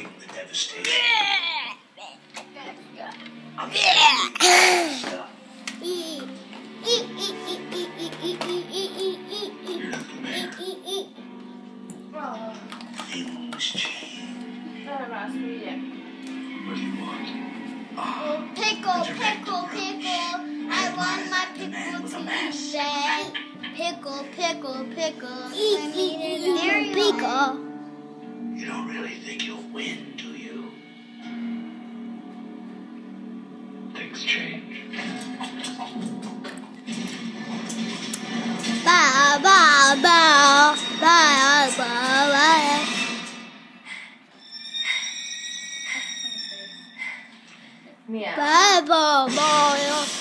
the devastation. I'm stuff. You're not the mayor. Things change. What do you want? Pickle. I want my pickle today. Pickle. Pickle. You don't really think you'll win, do you? Things change. Ba. Mia. Ba.